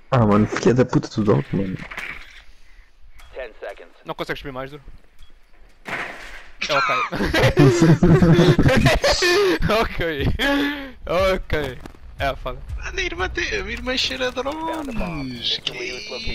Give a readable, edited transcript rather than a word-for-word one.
Ah, mano, filha da puta do dog, mano. 10 seconds. Não consegues subir mais, duro. É ok. Ok. Ok. É foda. A minha irmã cheira Found a bomb. drones. Mr. Lee was located.